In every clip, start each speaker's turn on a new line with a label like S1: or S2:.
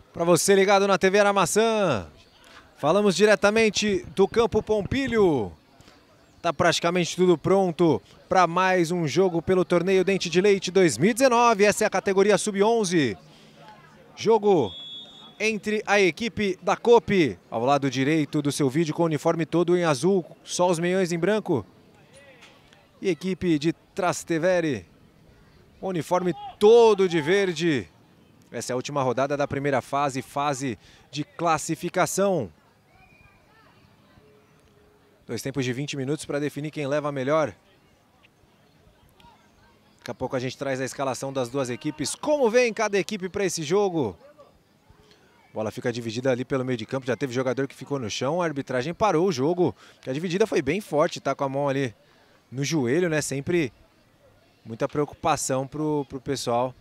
S1: Para você ligado na TV Aramaçã, falamos diretamente do Campo Pompilho. Tá praticamente tudo pronto para mais um jogo pelo Torneio Dente de Leite 2019. Essa é a categoria Sub-11. Jogo entre a equipe da Coop, ao lado direito do seu vídeo com o uniforme todo em azul, só os meiões em branco. E a equipe de Trastevere, uniforme todo de verde. Essa é a última rodada da primeira fase, fase de classificação. 2 tempos de 20 minutos para definir quem leva a melhor. Daqui a pouco a gente traz a escalação das duas equipes. Como vem cada equipe para esse jogo? A bola fica dividida ali pelo meio de campo. Já teve jogador que ficou no chão. A arbitragem parou o jogo. A dividida foi bem forte, tá com a mão ali no joelho, né? Sempre muita preocupação pro pessoal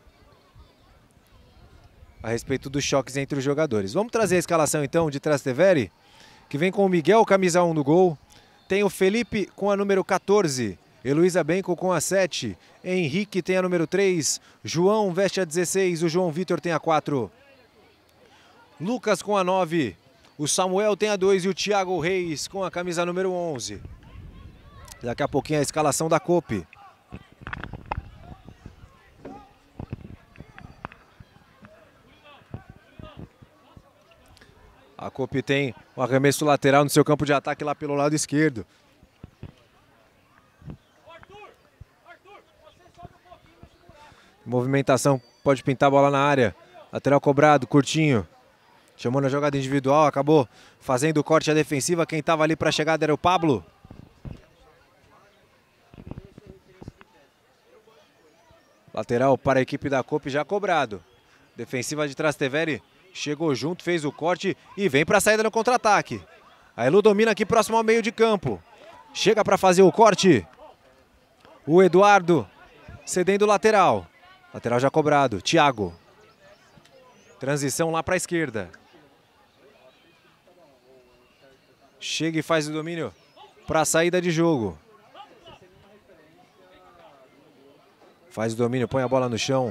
S1: a respeito dos choques entre os jogadores. Vamos trazer a escalação então de Trastevere, que vem com o Miguel, camisa 1 no gol. Tem o Felipe com a número 14, Heloísa Benco com a 7, Henrique tem a número 3, João veste a 16, o João Vitor tem a 4. Lucas com a 9, o Samuel tem a 2 e o Thiago Reis com a camisa número 11. Daqui a pouquinho a escalação da Coop. A Coop tem o arremesso lateral no seu campo de ataque lá pelo lado esquerdo. Movimentação, pode pintar a bola na área. Lateral cobrado, curtinho. Chamou na jogada individual, acabou fazendo o corte à defensiva. Quem estava ali para a chegada era o Pablo. Lateral para a equipe da Coop já cobrado. Defensiva de Trastevere chegou junto, fez o corte e vem para a saída no contra-ataque. A Elu domina aqui próximo ao meio de campo. Chega para fazer o corte. O Eduardo cedendo o lateral. Lateral já cobrado. Thiago. Transição lá para a esquerda. Chega e faz o domínio para a saída de jogo. Faz o domínio, põe a bola no chão.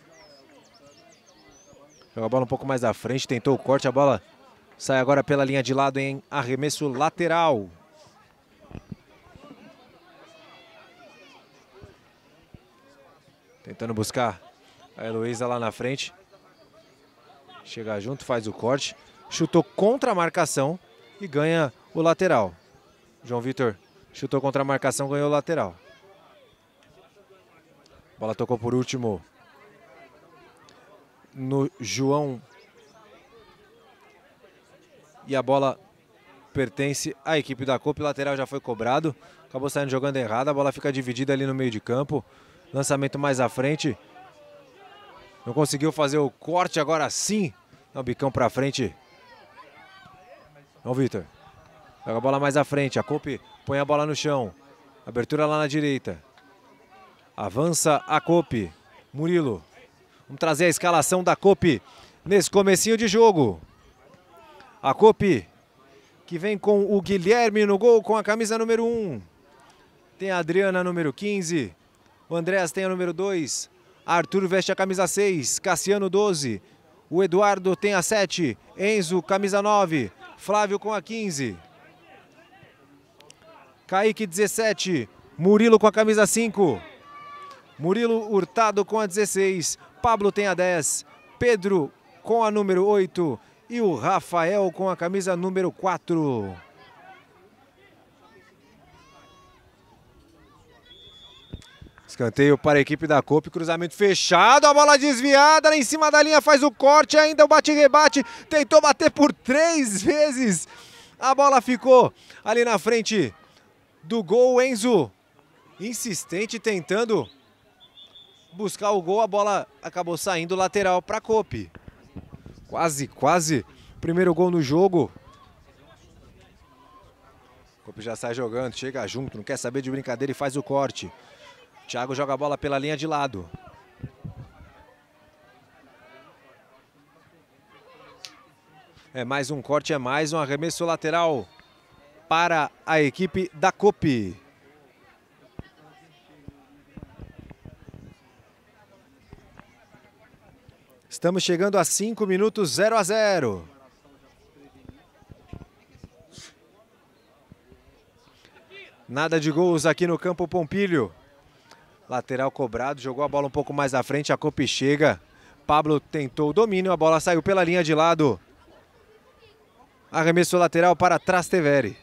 S1: Joga a bola um pouco mais à frente, tentou o corte, a bola sai agora pela linha de lado em arremesso lateral. Tentando buscar a Heloísa lá na frente. Chega junto, faz o corte. Chutou contra a marcação e ganha o lateral. João Vitor chutou contra a marcação, ganhou o lateral. Bola tocou por último no João. E a bola pertence à equipe da Coop. O lateral já foi cobrado. Acabou saindo jogando errado. A bola fica dividida ali no meio de campo. Lançamento mais à frente. Não conseguiu fazer o corte, agora sim. O bicão para frente. João Vitor. Joga a bola mais à frente. A Coop põe a bola no chão. Abertura lá na direita. Avança a Coop. Murilo. Vamos trazer a escalação da Coop nesse comecinho de jogo. A Coop que vem com o Guilherme no gol com a camisa número 1. Tem a Adriana número 15. O Andréas tem a número 2. Arthur veste a camisa 6. Cassiano 12. O Eduardo tem a 7. Enzo camisa 9. Flávio com a 15. Kaique 17. Murilo com a camisa 5. Murilo Hurtado com a 16, Pablo tem a 10, Pedro com a número 8 e o Rafael com a camisa número 4. Escanteio para a equipe da Coop, cruzamento fechado, a bola desviada, lá em cima da linha faz o corte, ainda o bate-rebate, tentou bater por 3 vezes. A bola ficou ali na frente do gol, Enzo insistente tentando buscar o gol, a bola acabou saindo lateral para a Coop. Quase, primeiro gol no jogo. A Coop já sai jogando, chega junto, não quer saber de brincadeira e faz o corte. Thiago joga a bola pela linha de lado. É mais um corte, é mais um arremesso lateral para a equipe da Coop. Estamos chegando a 5 minutos, 0 a 0. Nada de gols aqui no campo Pompílio. Lateral cobrado, jogou a bola um pouco mais à frente, a Copi chega. Pablo tentou o domínio, a bola saiu pela linha de lado. Arremesso lateral para Trastevere.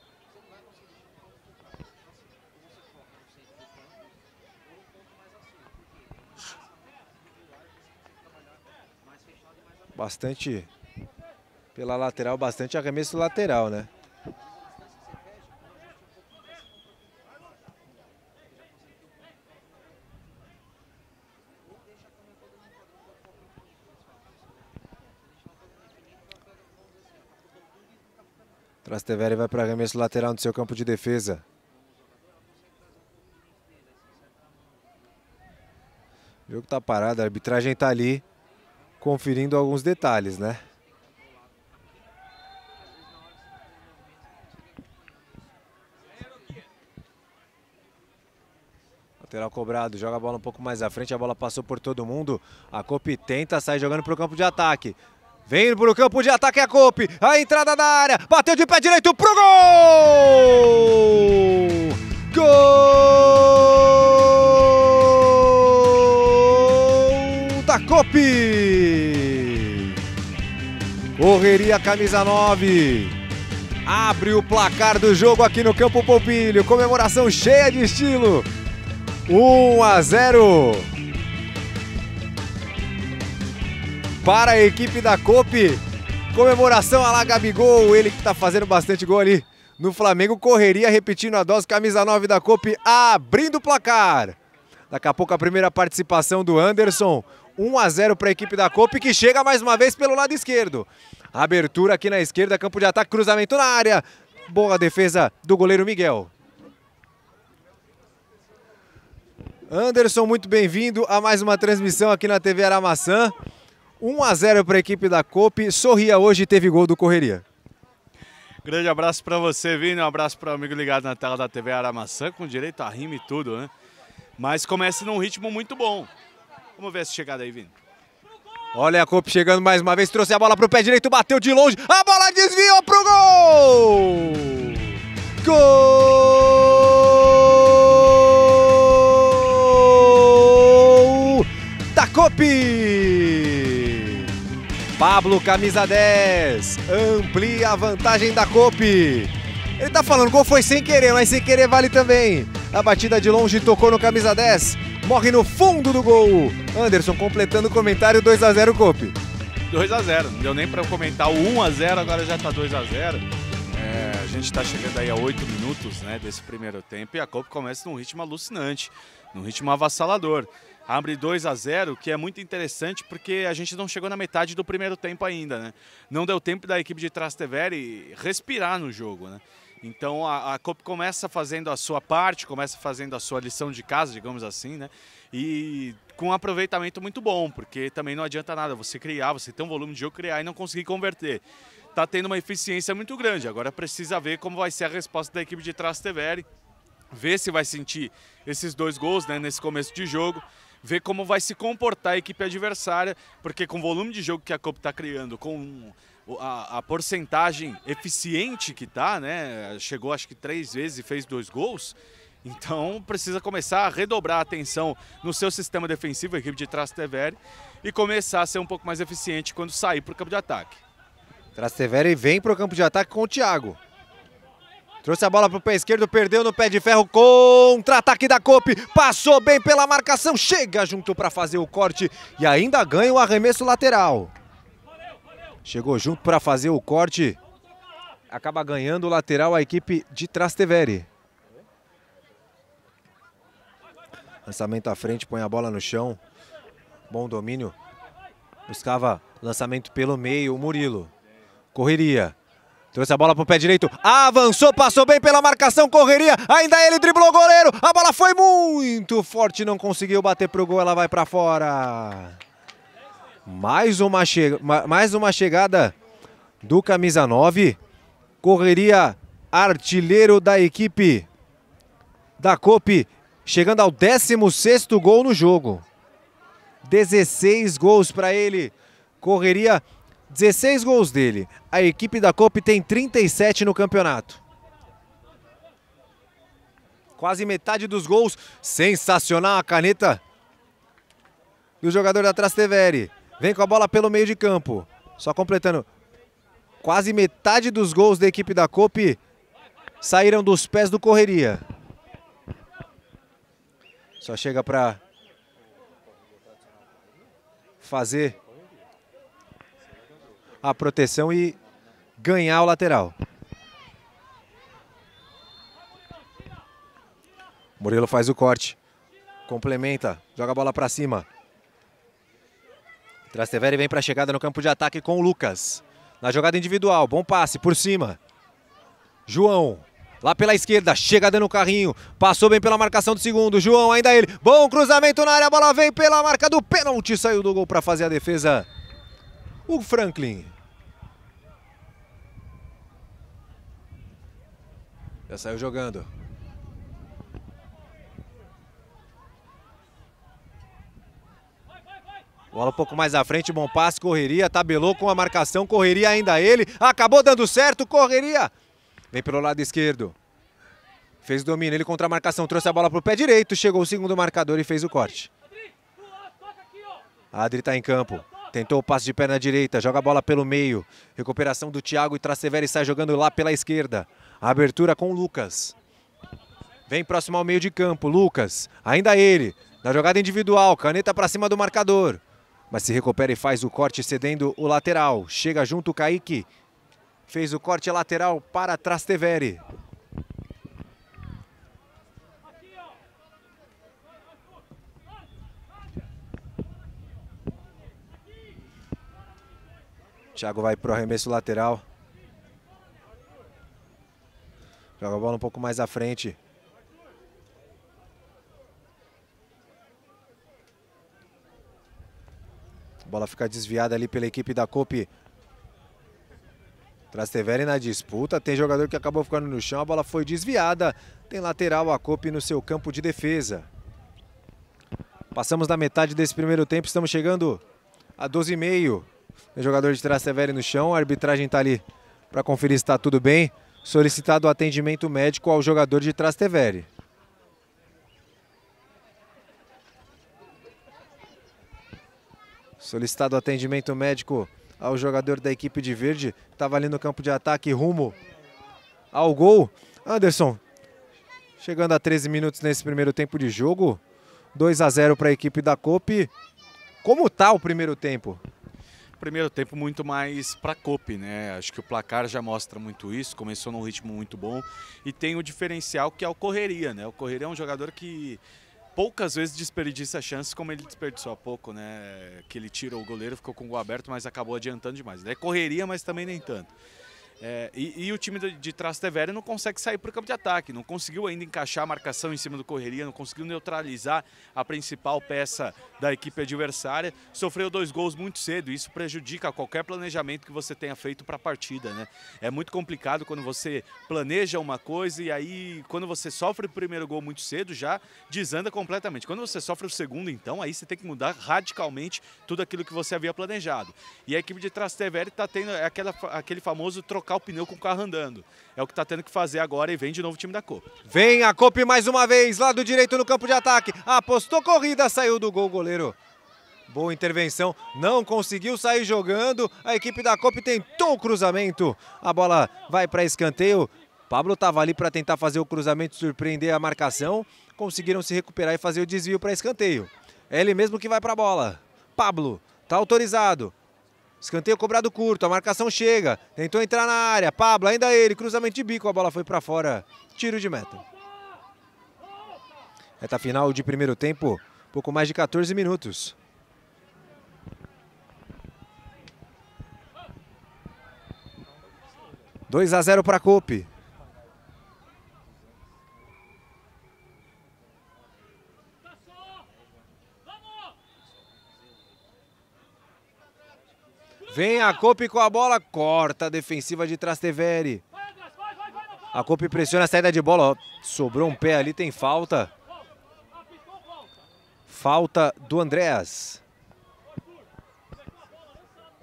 S1: Bastante pela lateral, bastante arremesso lateral, né? Trastevere vai para arremesso lateral no seu campo de defesa. O jogo tá parado, a arbitragem tá ali conferindo alguns detalhes, né? Lateral cobrado, joga a bola um pouco mais à frente, a bola passou por todo mundo. A Copi tenta, sai jogando para o campo de ataque. Vem para o campo de ataque a Copi, a entrada da área, bateu de pé direito pro gol! Gol da Copi! Correria camisa 9. Abre o placar do jogo aqui no campo Pompílio, comemoração cheia de estilo. 1 a 0 para a equipe da Copi. Comemoração à la Gabigol, ele que está fazendo bastante gol ali no Flamengo. Correria, repetindo a dose, camisa 9 da Copi, abrindo o placar. Daqui a pouco a primeira participação do Anderson. 1 a 0 para a equipe da Copi, que chega mais uma vez pelo lado esquerdo. Abertura aqui na esquerda, campo de ataque, cruzamento na área. Boa defesa do goleiro Miguel. Anderson, muito bem-vindo a mais uma transmissão aqui na TV Aramaçã. 1 a 0 para a equipe da Copi. Sorria hoje, teve gol do Correria.
S2: Grande abraço para você, Vini. Um abraço para o amigo ligado na tela da TV Aramaçã, com direito a rima e tudo, né? Mas começa num ritmo muito bom. Vamos ver essa chegada aí, Vini.
S1: Olha a Copi chegando mais uma vez, trouxe a bola para o pé direito, bateu de longe, a bola desviou pro gol! Gol da Copi! Pablo, camisa 10, amplia a vantagem da Copi. Ele tá falando, gol foi sem querer, mas sem querer vale também. A batida de longe tocou no camisa 10, morre no fundo do gol. Anderson completando o comentário, 2 a 0 Copi.
S2: 2 a 0, não deu nem para eu comentar o 1 a 0, agora já tá 2 a 0. A gente está chegando aí a 8 minutos, né, desse primeiro tempo, e a Copi começa num ritmo alucinante, num ritmo avassalador. Abre 2 a 0, que é muito interessante porque a gente não chegou na metade do primeiro tempo ainda, né? Não deu tempo da equipe de Trastevere respirar no jogo, né? Então a Copi começa fazendo a sua parte, começa fazendo a sua lição de casa, digamos assim, né? E com um aproveitamento muito bom, porque também não adianta nada você criar, você ter um volume de jogo, criar e não conseguir converter. Tá tendo uma eficiência muito grande, agora precisa ver como vai ser a resposta da equipe de Trastevere, ver se vai sentir esses 2 gols, né, nesse começo de jogo, ver como vai se comportar a equipe adversária, porque com o volume de jogo que a Copi está criando, com a porcentagem eficiente que está, né, chegou acho que 3 vezes e fez 2 gols, então precisa começar a redobrar a atenção no seu sistema defensivo, a equipe de Trastevere, e começar a ser um pouco mais eficiente quando sair para o campo de ataque.
S1: Trastevere vem para o campo de ataque com o Thiago. Trouxe a bola para o pé esquerdo, perdeu no pé de ferro, contra-ataque da Copi, passou bem pela marcação, chega junto para fazer o corte e ainda ganha o arremesso lateral. Chegou junto para fazer o corte, acaba ganhando o lateral a equipe de Trastevere. Lançamento à frente, põe a bola no chão, bom domínio, buscava lançamento pelo meio, o Murilo, correria. Trouxe a bola para o pé direito, avançou, passou bem pela marcação, correria, ainda ele driblou o goleiro, a bola foi muito forte, não conseguiu bater pro gol, ela vai para fora. Mais uma chegada do camisa 9, correria, artilheiro da equipe da Copi, chegando ao 16º gol no jogo. 16 gols para ele. Correria, 16 gols dele. A equipe da Cope tem 37 no campeonato. Quase metade dos gols. Sensacional a caneta do jogador da Trastevere. Vem com a bola pelo meio de campo. Só completando. Quase metade dos gols da equipe da Cope saíram dos pés do Correria. Só chega para fazer a proteção e ganhar o lateral. Murilo faz o corte. Complementa. Joga a bola para cima. Trastevere vem para a chegada no campo de ataque com o Lucas. Na jogada individual. Bom passe por cima. João. Lá pela esquerda, chega dando o carrinho, passou bem pela marcação do segundo, João, ainda ele, bom cruzamento na área, a bola vem pela marca do pênalti, saiu do gol para fazer a defesa, o Franklin. Já saiu jogando. Bola um pouco mais à frente, bom passe, Correria, tabelou com a marcação, Correria ainda ele, acabou dando certo, Correria. Vem pelo lado esquerdo. Fez o domínio, ele contra a marcação, trouxe a bola para o pé direito, chegou o segundo marcador e fez o corte. Adri está em campo, tentou o passe de perna direita, joga a bola pelo meio. Recuperação do Thiago e Trastevere sai jogando lá pela esquerda. A abertura com o Lucas. Vem próximo ao meio de campo, Lucas, ainda ele. Na jogada individual, caneta para cima do marcador. Mas se recupera e faz o corte cedendo o lateral. Chega junto o Kaique. Fez o corte lateral para Trastevere. Thiago vai para o arremesso lateral. Joga a bola um pouco mais à frente. A bola fica desviada ali pela equipe da Cope. Trastevere na disputa, tem jogador que acabou ficando no chão, a bola foi desviada. Tem lateral a Cope no seu campo de defesa. Passamos da metade desse primeiro tempo, estamos chegando a 12,5. Tem jogador de Trastevere no chão, a arbitragem está ali para conferir se está tudo bem. Solicitado o atendimento médico ao jogador de Trastevere. Solicitado o atendimento médico ao jogador da equipe de verde, estava ali no campo de ataque, rumo ao gol. Anderson, chegando a 13 minutos nesse primeiro tempo de jogo, 2-0 para a equipe da Cope. Como está o primeiro tempo?
S2: Primeiro tempo muito mais para a Cope, né? Acho que o placar já mostra muito isso, começou num ritmo muito bom e tem o diferencial que é o Correria, né? O Correria é um jogador que poucas vezes desperdiça chances como ele desperdiçou há pouco, né? Que ele tirou o goleiro, ficou com o gol aberto, mas acabou adiantando demais. É correria, mas também nem tanto. E o time de Trastevere não consegue sair para o campo de ataque, não conseguiu ainda encaixar a marcação em cima do Correria, não conseguiu neutralizar a principal peça da equipe adversária, sofreu 2 gols muito cedo, isso prejudica qualquer planejamento que você tenha feito para a partida, né? É muito complicado quando você planeja uma coisa e aí quando você sofre o primeiro gol muito cedo já desanda completamente. Quando você sofre o segundo, então, aí você tem que mudar radicalmente tudo aquilo que você havia planejado. E a equipe de Trastevere está tendo aquele famoso trocar o pneu com o carro andando. É o que está tendo que fazer agora e vem de novo o time da Cope.
S1: Vem a Cope mais uma vez, lado direito no campo de ataque. Apostou corrida, saiu do gol, goleiro. Boa intervenção, não conseguiu sair jogando. A equipe da Cope tentou o cruzamento. A bola vai para escanteio. Pablo estava ali para tentar fazer o cruzamento, surpreender a marcação. Conseguiram se recuperar e fazer o desvio para escanteio. É ele mesmo que vai para a bola. Pablo, está autorizado. Escanteio cobrado curto, a marcação chega, tentou entrar na área, Pablo, ainda ele, cruzamento de bico, a bola foi para fora, tiro de meta. Reta final de primeiro tempo, pouco mais de 14 minutos. — 2-0 para a Cope. Vem a Cope com a bola, corta a defensiva de Trastevere. A Cope pressiona a saída de bola, ó, sobrou um pé ali, tem falta. Falta do Andréas.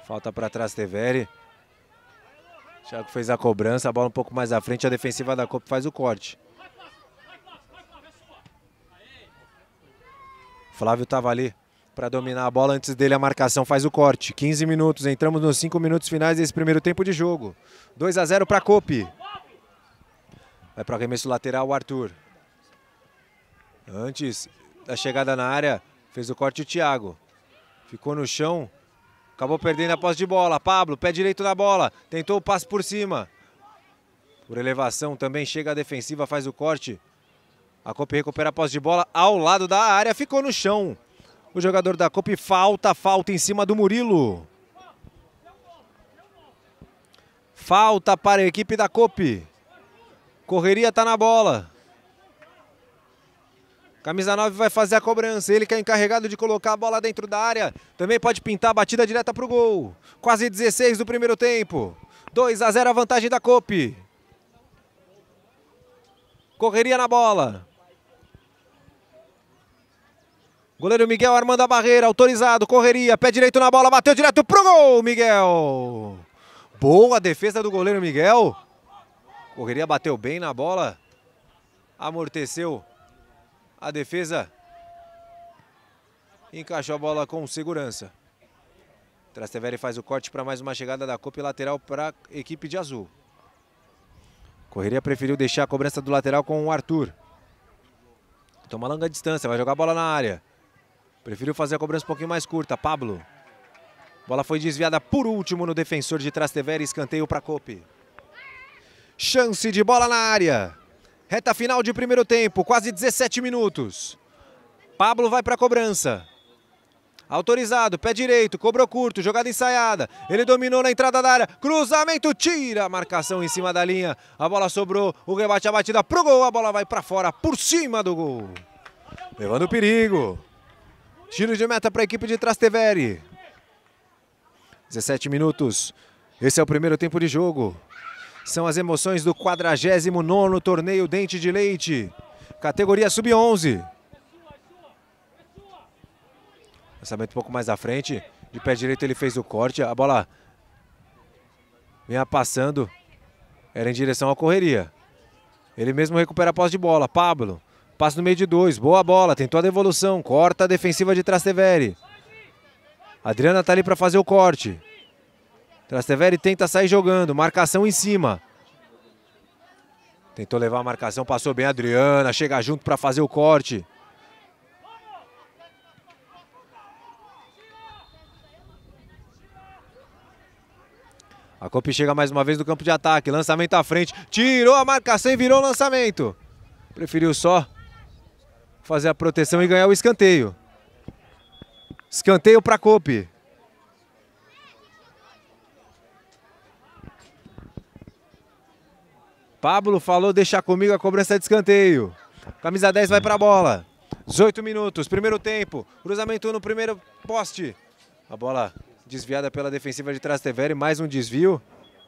S1: Falta para Trastevere. Thiago fez a cobrança, a bola um pouco mais à frente, a defensiva da Coop faz o corte. Flávio estava ali para dominar a bola, antes dele a marcação faz o corte. 15 minutos, entramos nos 5 minutos finais desse primeiro tempo de jogo. 2-0 para a Coop. Vai para o arremesso lateral o Arthur. Antes da chegada na área, fez o corte o Thiago. Ficou no chão, acabou perdendo a posse de bola. Pablo, pé direito na bola, tentou o passe por cima. Por elevação também chega a defensiva, faz o corte. A Coop recupera a posse de bola ao lado da área, ficou no chão. O jogador da Coop, falta em cima do Murilo. Falta para a equipe da Coop. Correria está na bola. Camisa 9 vai fazer a cobrança. Ele que é encarregado de colocar a bola dentro da área. Também pode pintar a batida direta para o gol. Quase 16 do primeiro tempo. 2-0 a vantagem da Coop. Correria na bola. Goleiro Miguel armando a barreira. Autorizado. Correria. Pé direito na bola. Bateu direto para o gol, Miguel. Boa defesa do goleiro Miguel. Correria bateu bem na bola. Amorteceu a defesa. Encaixou a bola com segurança. Trastevere faz o corte para mais uma chegada da Coop, lateral para a equipe de azul. Correria preferiu deixar a cobrança do lateral com o Arthur. Toma longa distância, vai jogar a bola na área. Preferiu fazer a cobrança um pouquinho mais curta. Pablo. Bola foi desviada por último no defensor de Trastevere. Escanteio para a Coop. Chance de bola na área. Reta final de primeiro tempo, quase 17 minutos. Pablo vai para a cobrança. Autorizado, pé direito, cobrou curto, jogada ensaiada. Ele dominou na entrada da área, cruzamento, tira a marcação em cima da linha. A bola sobrou, o rebate, a batida pro gol, a bola vai para fora, por cima do gol. Levando perigo. Tiro de meta para a equipe de Trastevere. 17 minutos, esse é o primeiro tempo de jogo. São as emoções do 49º torneio Dente de Leite, categoria sub-11. Lançamento um pouco mais à frente, de pé direito ele fez o corte, a bola vinha passando, era em direção à correria. Ele mesmo recupera a posse de bola, Pablo, passa no meio de dois, boa bola, tentou a devolução, corta a defensiva de Trastevere. Adriana está ali para fazer o corte. Trastevere tenta sair jogando, marcação em cima. Tentou levar a marcação, passou bem a Adriana, chega junto para fazer o corte. A Coop chega mais uma vez no campo de ataque, lançamento à frente, tirou a marcação e virou o lançamento. Preferiu só fazer a proteção e ganhar o escanteio. Escanteio para a Coop. Pablo falou, deixa comigo a cobrança de escanteio. Camisa 10 vai para a bola. 18 minutos, primeiro tempo. Cruzamento no primeiro poste. A bola desviada pela defensiva de Trastevere, mais um desvio.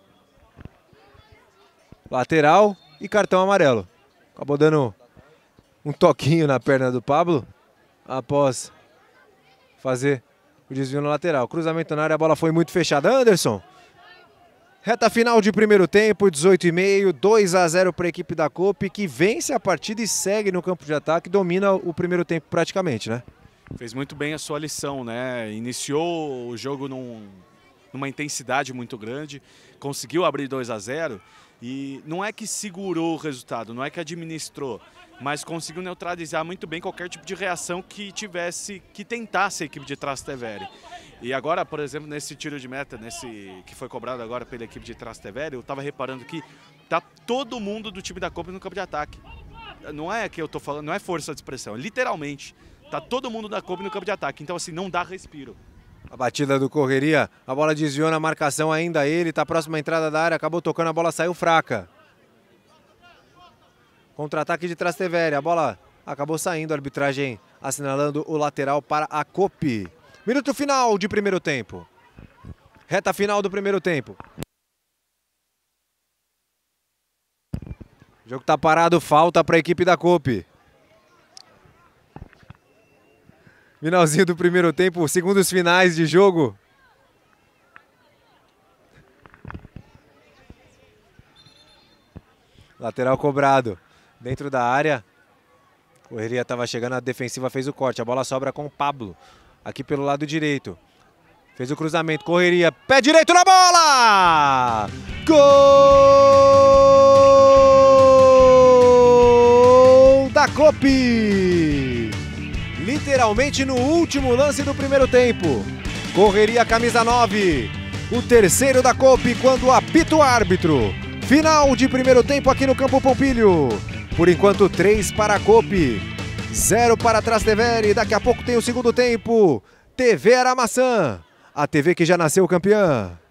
S1: Lateral e cartão amarelo. Acabou dando um toquinho na perna do Pablo após fazer o desvio no lateral. Cruzamento na área, a bola foi muito fechada. Anderson. Reta final de primeiro tempo, 18,5, 2-0 para a equipe da Coop, que vence a partida e segue no campo de ataque, domina o primeiro tempo praticamente, né?
S2: Fez muito bem a sua lição, né? Iniciou o jogo numa intensidade muito grande, conseguiu abrir 2-0 e não é que segurou o resultado, não é que administrou, mas conseguiu neutralizar muito bem qualquer tipo de reação que tentasse a equipe de Trastevere. E agora, por exemplo, nesse tiro de meta, que foi cobrado agora pela equipe de Trastevere, eu estava reparando que tá todo mundo do time da Coop no campo de ataque. Não é que eu tô falando, não é força de expressão, literalmente. Tá todo mundo da Coop no campo de ataque, então assim, não dá respiro.
S1: A batida do Correria, a bola desviou na marcação ainda ele, tá próximo à entrada da área, acabou tocando, a bola saiu fraca. Contra-ataque de Trastevere, a bola acabou saindo, a arbitragem assinalando o lateral para a Coop. Minuto final de primeiro tempo. Reta final do primeiro tempo. O jogo tá parado, falta para a equipe da Coop. Finalzinho do primeiro tempo, segundos finais de jogo. Lateral cobrado dentro da área. Correria estava chegando, a defensiva fez o corte. A bola sobra com o Pablo, aqui pelo lado direito. Fez o cruzamento, Correria, pé direito na bola! Gol da Copi! Literalmente no último lance do primeiro tempo. Correria, camisa 9. O terceiro da Copi quando apita o árbitro. Final de primeiro tempo aqui no Campo Pompilho. Por enquanto, 3 para a Copi, 0 para a Trastevere. Daqui a pouco tem o segundo tempo. TV Aramaçã, a TV que já nasceu campeã.